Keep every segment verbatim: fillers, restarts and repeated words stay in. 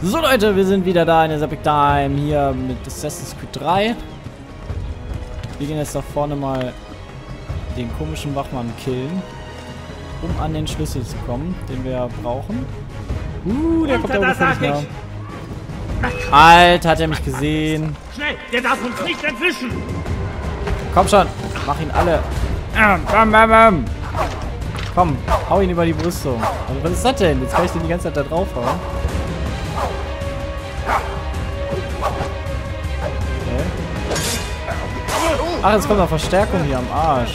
So Leute, wir sind wieder da in der Epic Time hier mit Assassin's Creed drei. Wir gehen jetzt da vorne mal den komischen Wachmann killen, um an den Schlüssel zu kommen, den wir brauchen. Uh, der kommt da ungefähr nicht mehr. Alter, hat er mich gesehen. Schnell, der darf uns nicht entwischen. Komm schon, mach ihn alle. Bam, bam, bam. Komm, hau ihn über die Brüstung. Also, was ist das denn? Jetzt kann ich den die ganze Zeit da drauf hauen. Okay. Ach, jetzt kommt noch Verstärkung hier am Arsch.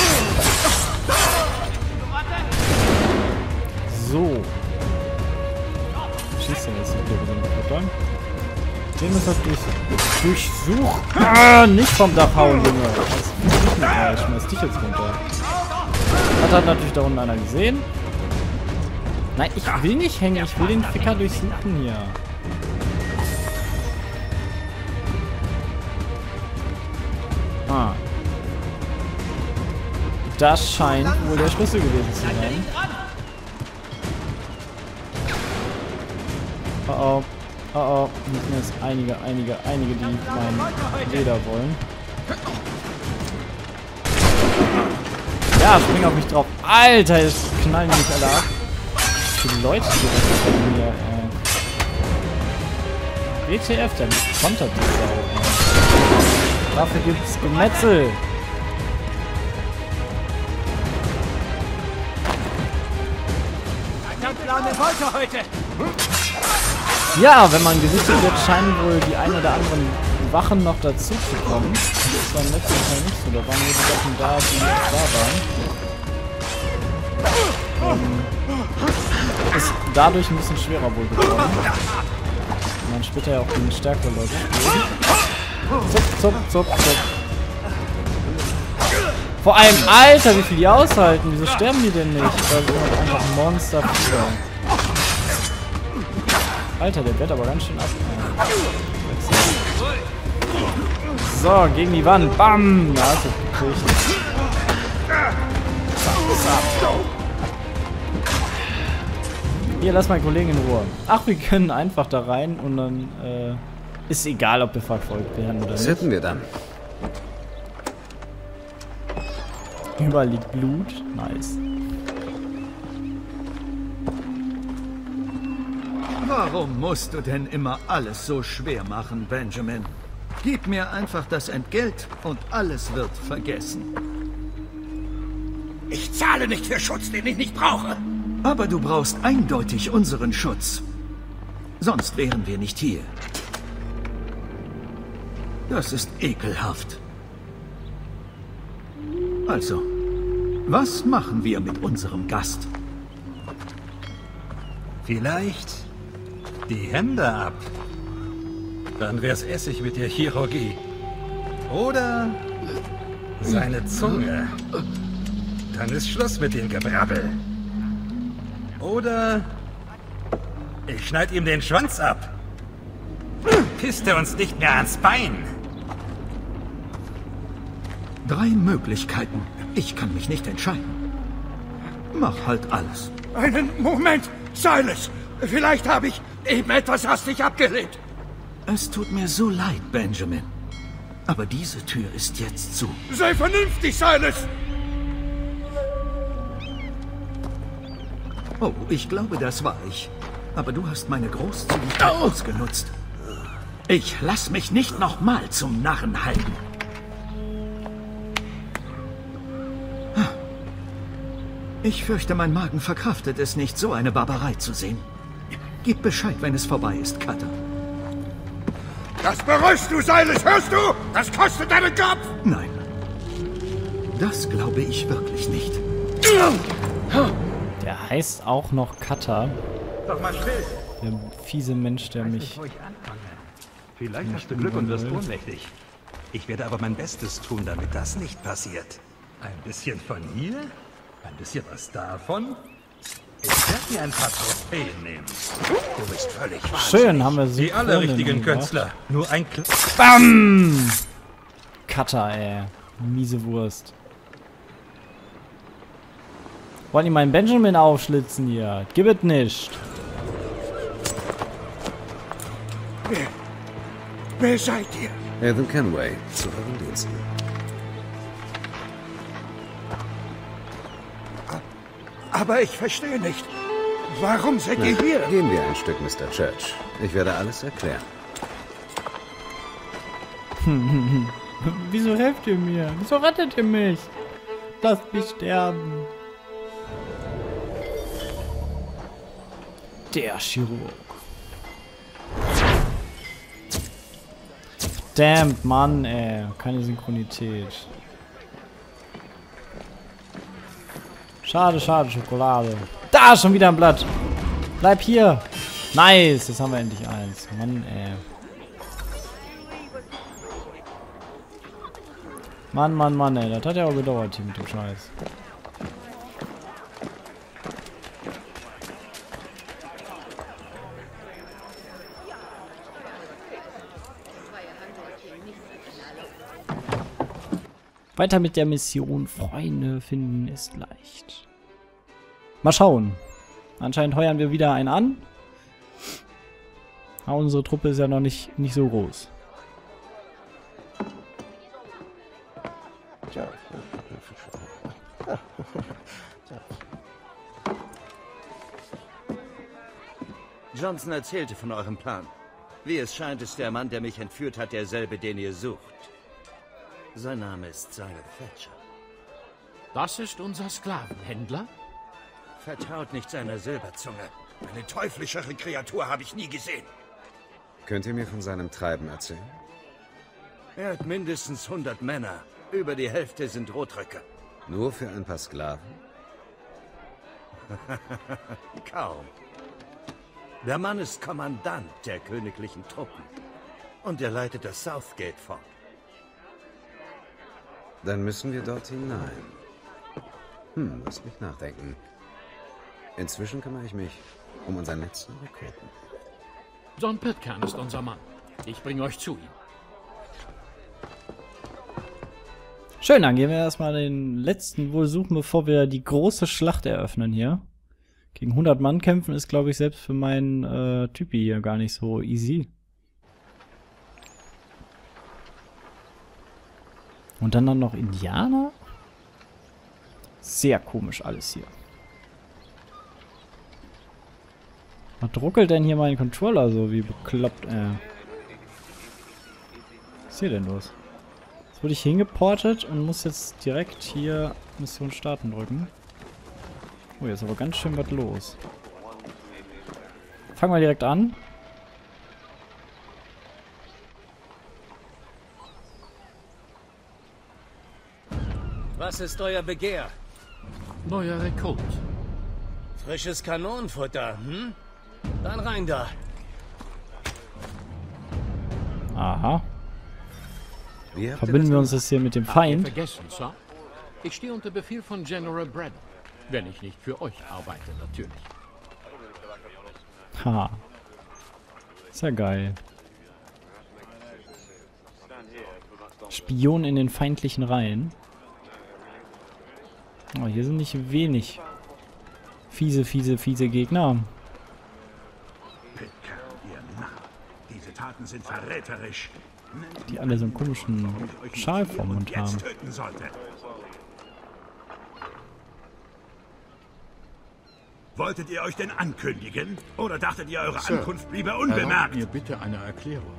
So. Schießt denn jetzt hier wieder mit Futtern? Den müssen wir durch, durchsuchen. Ah, nicht vom Dach hauen, Junge. Ich schmeiß dich jetzt runter. Das hat natürlich da unten einer gesehen. Nein, ich will nicht hängen. Ich will den Ficker durchsuchen hier. Ah. Das scheint wohl der Schlüssel gewesen zu sein. Oh oh. Oh oh. Hier sind jetzt einige, einige, einige, die mein Leder wollen. Ja, spring auf mich drauf. Alter, jetzt knallen die mich alle ab. Wie viele Leute hier mir, äh. W T F, der kontert die Sau, ey. Dafür gibt's Gemetzel. Ja, wenn man gesichtet wird, scheinen wohl die ein oder anderen Wachen noch dazu zu kommen. Das war im letzten Mal nicht so. Da waren nur die Sachen da, die da waren. Ähm, ist dadurch ein bisschen schwerer wohl geworden. Und man später ja auch gegen stärkere Leute spielt. Zup, zup, zup, zup. Vor allem, Alter, wie viel die aushalten. Wieso sterben die denn nicht? Weil sie halt einfach Monster führen. Alter, der wird aber ganz schön ab. So, gegen die Wand. Bam! Da hast du gekriegt. Hier, lass meinen Kollegen in Ruhe. Ach, wir können einfach da rein und dann äh, ist egal, ob wir verfolgt werden oder nicht. Was hätten wir dann? Überall liegt Blut. Nice. Warum musst du denn immer alles so schwer machen, Benjamin? Gib mir einfach das Entgelt und alles wird vergessen. Ich zahle nicht für Schutz, den ich nicht brauche. Aber du brauchst eindeutig unseren Schutz. Sonst wären wir nicht hier. Das ist ekelhaft. Also, was machen wir mit unserem Gast? Vielleicht die Hände ab. Dann wär's Essig mit der Chirurgie. Oder seine Zunge. Dann ist Schluss mit dem Gebrabbel. Oder ich schneid ihm den Schwanz ab. Pisst er uns nicht mehr ans Bein. Drei Möglichkeiten. Ich kann mich nicht entscheiden. Mach halt alles. Einen Moment, Silas. Vielleicht habe ich eben etwas hastig abgelehnt. Es tut mir so leid, Benjamin. Aber diese Tür ist jetzt zu. Sei vernünftig, Silas! Oh, ich glaube, das war ich. Aber du hast meine Großzügigkeit oh. ausgenutzt. Ich lass mich nicht nochmal zum Narren halten. Ich fürchte, mein Magen verkraftet es nicht, so eine Barbarei zu sehen. Gib Bescheid, wenn es vorbei ist, Cutter. Das bereust du, Silas, hörst du? Das kostet deinen Kopf! Nein. Das glaube ich wirklich nicht. Der heißt auch noch Cutter. Doch mal still. Der fiese Mensch, der mich... Vielleicht hast du Glück und wirst ohnmächtig. Ich werde aber mein Bestes tun, damit das nicht passiert. Ein bisschen von hier, ein bisschen was davon. Ich werde mir ein paar Trophäen nehmen. Du bist völlig wahnsinnig. Schön, haben wir so. Wie alle richtigen Künstler. Nur ein Kl Bam! Cutter, ey. Miese Wurst. Wollen die meinen Benjamin aufschlitzen hier? Gib es nicht. Wer, wer seid ihr? Ethan Kenway, zu euren Diensten. Aber ich verstehe nicht. Warum seid Na, ihr hier? Gehen wir ein Stück, Mister Church. Ich werde alles erklären. Wieso helft ihr mir? Wieso rettet ihr mich? Lasst mich sterben. Der Chirurg. Verdammt, Mann, ey. Keine Synchronität. Schade, schade, Schokolade. Da, schon wieder ein Blatt. Bleib hier. Nice, jetzt haben wir endlich eins. Mann, ey. Mann, Mann, Mann, ey. Das hat ja auch gedauert hier mit dem Scheiß. Weiter mit der Mission. Freunde finden ist leicht. Mal schauen. Anscheinend heuern wir wieder einen an. Aber unsere Truppe ist ja noch nicht, nicht so groß. Johnson erzählte von eurem Plan. Wie es scheint, ist der Mann, der mich entführt hat, derselbe, den ihr sucht. Sein Name ist Simon Thatcher. Das ist unser Sklavenhändler? Vertraut nicht seiner Silberzunge. Eine teuflischere Kreatur habe ich nie gesehen. Könnt ihr mir von seinem Treiben erzählen? Er hat mindestens hundert Männer. Über die Hälfte sind Rotröcke. Nur für ein paar Sklaven? Kaum. Der Mann ist Kommandant der königlichen Truppen. Und er leitet das Southgate Fort. Dann müssen wir dort hinein. Hm, lass mich nachdenken. Inzwischen kümmere ich mich um unseren letzten Rekruten. John Pitcairn ist unser Mann. Ich bringe euch zu ihm. Schön, dann gehen wir erstmal den letzten wohl suchen, bevor wir die große Schlacht eröffnen hier. Gegen hundert Mann kämpfen ist, glaube ich, selbst für meinen äh, Typi hier gar nicht so easy. Und dann, dann noch Indianer? Sehr komisch alles hier. Was ruckelt denn hier mein Controller so wie bekloppt, äh. Was ist hier denn los? Jetzt wurde ich hingeportet und muss jetzt direkt hier Mission starten drücken. Oh, jetzt ist aber ganz schön was los. Fangen wir direkt an. Was ist euer Begehr? Neuer Rekrut. Frisches Kanonenfutter, hm? Dann rein da. Aha. Wie habt ihr Verbinden das wir uns jetzt hier mit dem Habt ihr Feind? vergessen, Sir? Ich stehe unter Befehl von General Braddock. Wenn ich nicht für euch arbeite, natürlich. Haha. Ist ja geil. Spion in den feindlichen Reihen. Oh, hier sind nicht wenig fiese, fiese, fiese Gegner. Pitcairn, ihr Narr. Diese Taten sind verräterisch. Die alle so einen komischen Schal vom Mund haben. Töten sollte. Wolltet ihr euch denn ankündigen? Oder dachtet ihr, eure Sir, Ankunft bliebe Erlaubt unbemerkt? mir bitte eine Erklärung.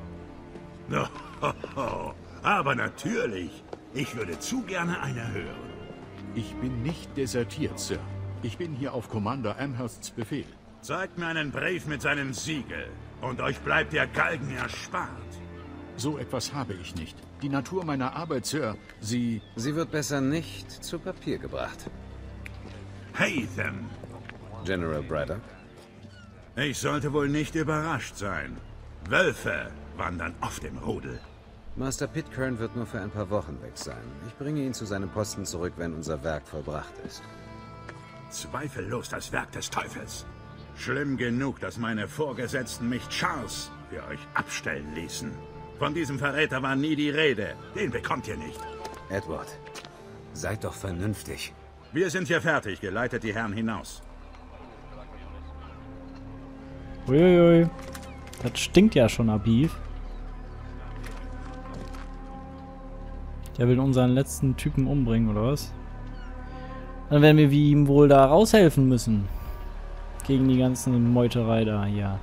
Oh, aber natürlich. Ich würde zu gerne eine hören. Ich bin nicht desertiert, Sir. Ich bin hier auf Commander Amhersts Befehl. Zeigt mir einen Brief mit seinem Siegel. Und euch bleibt der Galgen erspart. So etwas habe ich nicht. Die Natur meiner Arbeit, Sir, sie... Sie wird besser nicht zu Papier gebracht. Hatham. General Braddock? Ich sollte wohl nicht überrascht sein. Wölfe wandern oft im Rudel. Master Pitcairn wird nur für ein paar Wochen weg sein. Ich bringe ihn zu seinem Posten zurück, wenn unser Werk vollbracht ist. Zweifellos das Werk des Teufels. Schlimm genug, dass meine Vorgesetzten mich Charles für euch abstellen ließen. Von diesem Verräter war nie die Rede. Den bekommt ihr nicht. Edward, seid doch vernünftig. Wir sind hier fertig. Geleitet die Herren hinaus. Uiuiui. Das stinkt ja schon nach Beef. Der will unseren letzten Typen umbringen, oder was? Dann werden wir wie ihm wohl da raushelfen müssen. Gegen die ganzen Meuterei da hier.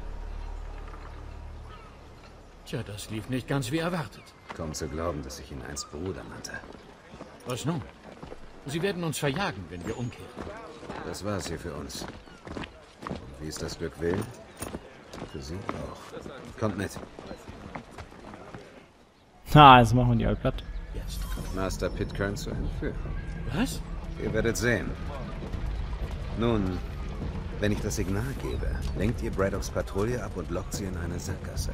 Tja, das lief nicht ganz wie erwartet. Kaum zu glauben, dass ich ihn einst Bruder nannte. Was nun? Sie werden uns verjagen, wenn wir umkehren. Das war's hier für uns. Und wie es das Glück will, für Sie auch. Kommt mit. Ha, jetzt machen wir die alle platt. Jetzt. Master Pitcairn zu entführen. Was? Ihr werdet sehen. Nun, wenn ich das Signal gebe, lenkt ihr Braddocks Patrouille ab und lockt sie in eine Sackgasse.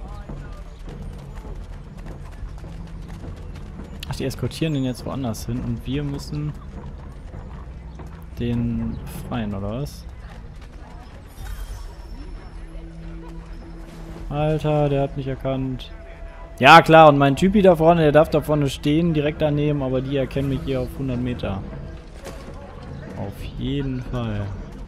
Ach, die eskortieren den jetzt woanders hin und wir müssen den befreien, oder was? Alter, der hat mich erkannt. Ja, klar, und mein Typi da vorne, der darf da vorne stehen, direkt daneben, aber die erkennen mich hier auf hundert Meter. Auf jeden Fall.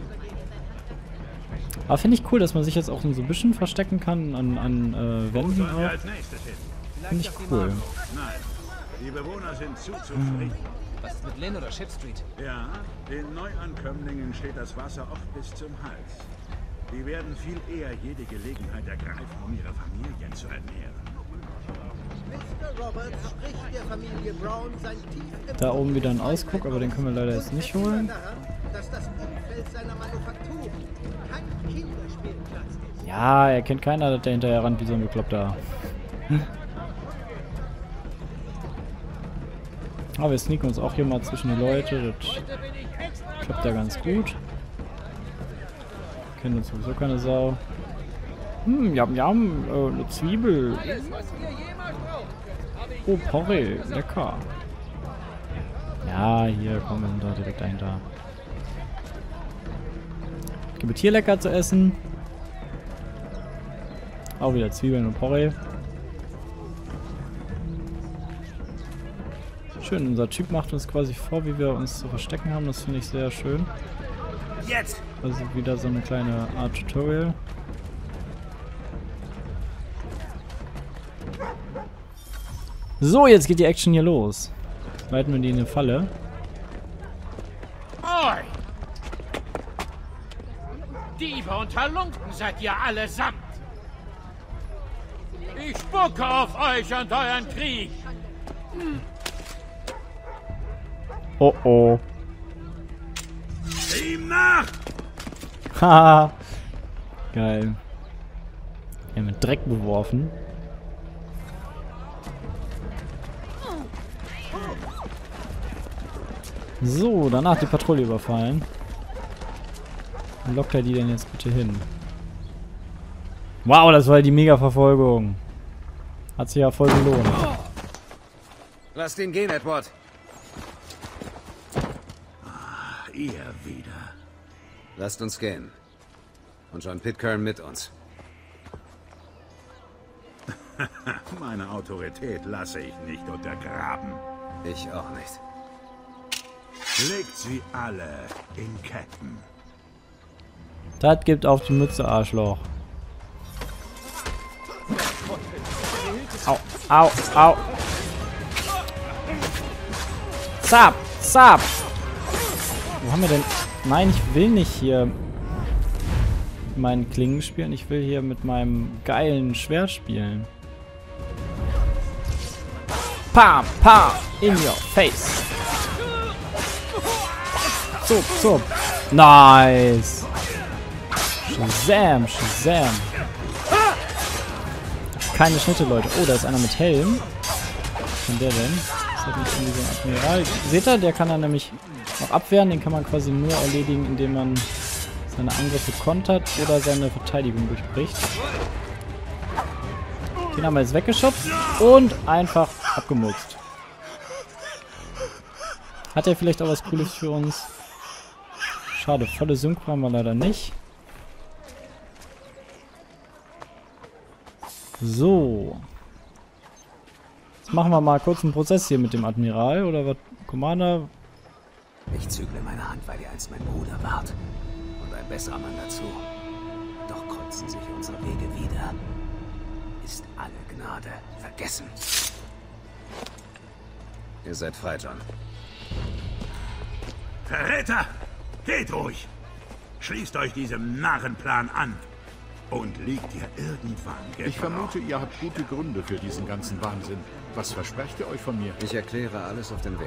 Aber finde ich cool, dass man sich jetzt auch in so Büschen verstecken kann, an, an äh, Wänden auch. Finde ich cool. Nein, die Bewohner sind zu zufrieden. Was ist mit Lynn oder Ship Street? Ja, den Neuankömmlingen steht das Wasser oft bis zum Hals. Die werden viel eher jede Gelegenheit ergreifen, um ihre Familien zu ernähren. Mister Roberts spricht der Familie Brown sein tief Da oben wieder ein Ausguck, aber den können wir leider jetzt nicht holen. daran, dass das Umfeld seiner Manufaktur kein Kinderspielplatz ist. Ja, er kennt keiner, dass der hinterher rannt wie so ein Bekloppter. Aber wir sneaken uns auch hier mal zwischen die Leute. Das klappt ja ganz gut. Kennen uns sowieso keine Sau. Hm, jam, jam, äh, eine Zwiebel. Oh, Porree, lecker. Ja, hier kommen wir sind da direkt dahinter. Gibt es hier lecker zu essen? Auch wieder Zwiebeln und Porree. Schön, unser Typ macht uns quasi vor, wie wir uns zu verstecken haben. Das finde ich sehr schön. Jetzt! Also wieder so eine kleine Art Tutorial. So, jetzt geht die Action hier los. Leiten wir die in eine Falle. Oi! Diebe und Halunken seid ihr allesamt! Ich spucke auf euch und euren Krieg! Oh oh. Ihm nach! Haha. Geil. Wir haben mit Dreck beworfen. So, danach die Patrouille überfallen. Wo lockt er die denn jetzt bitte hin? Wow, das war die Mega-Verfolgung. Hat sich ja voll gelohnt. Lasst ihn gehen, Edward. Ach, ihr wieder. Lasst uns gehen. Und John Pitcairn mit uns. Meine Autorität lasse ich nicht untergraben. Ich auch nicht. Legt sie alle in Ketten. Das gibt auf die Mütze, Arschloch. Au, au, au. Zap, zap. Wo haben wir denn... Nein, ich will nicht hier meinen Klingen spielen. Ich will hier mit meinem geilen Schwert spielen. Pam, pam, in your face. Zup, zup. Nice. Shazam, Shazam. Keine Schnitte, Leute. Oh, da ist einer mit Helm. Was kann der denn? Das hat nicht irgendwie so ein Admiral. Seht ihr, der kann dann nämlich noch abwehren. Den kann man quasi nur erledigen, indem man seine Angriffe kontert oder seine Verteidigung durchbricht. Den haben wir jetzt weggeschubst und einfach abgemurkst. Hat er vielleicht auch was Cooles für uns? Schade, volle Synchro haben wir leider nicht. So. Jetzt machen wir mal kurz einen Prozess hier mit dem Admiral oder was? Commander? Ich zügle meine Hand, weil ihr einst mein Bruder wart. Und ein besserer Mann dazu. Doch kreuzen sich unsere Wege wieder. Ist alle Gnade vergessen. Ihr seid frei, John. Verräter! Geht ruhig! Schließt euch diesem Narrenplan an. Und liegt ihr irgendwann gebraucht. Ich vermute, ihr habt gute Gründe für diesen ganzen Wahnsinn. Was versprecht ihr euch von mir? Ich erkläre alles auf dem Weg.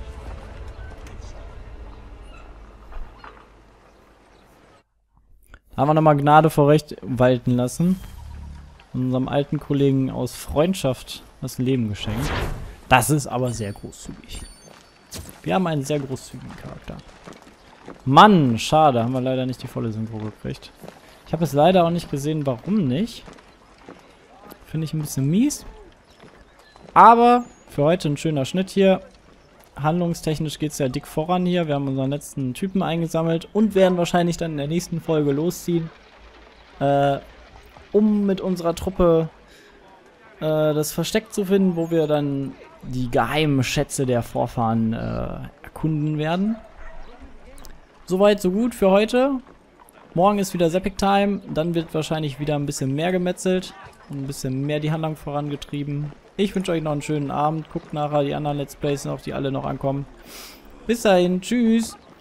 Haben wir nochmal Gnade vor Recht walten lassen. Unserem alten Kollegen aus Freundschaft das Leben geschenkt. Das ist aber sehr großzügig. Wir haben einen sehr großzügigen Charakter. Mann, schade. Haben wir leider nicht die volle Synchro gekriegt. Ich habe es leider auch nicht gesehen, warum nicht. Finde ich ein bisschen mies. Aber für heute ein schöner Schnitt hier. Handlungstechnisch geht es ja dick voran hier. Wir haben unseren letzten Typen eingesammelt und werden wahrscheinlich dann in der nächsten Folge losziehen. Äh, um mit unserer Truppe äh, das Versteck zu finden, wo wir dann die geheimen Schätze der Vorfahren äh, erkunden werden. Soweit, so gut für heute. Morgen ist wieder Epic Time. Dann wird wahrscheinlich wieder ein bisschen mehr gemetzelt und ein bisschen mehr die Handlung vorangetrieben. Ich wünsche euch noch einen schönen Abend. Guckt nachher die anderen Let's Plays noch, die alle noch ankommen. Bis dahin. Tschüss.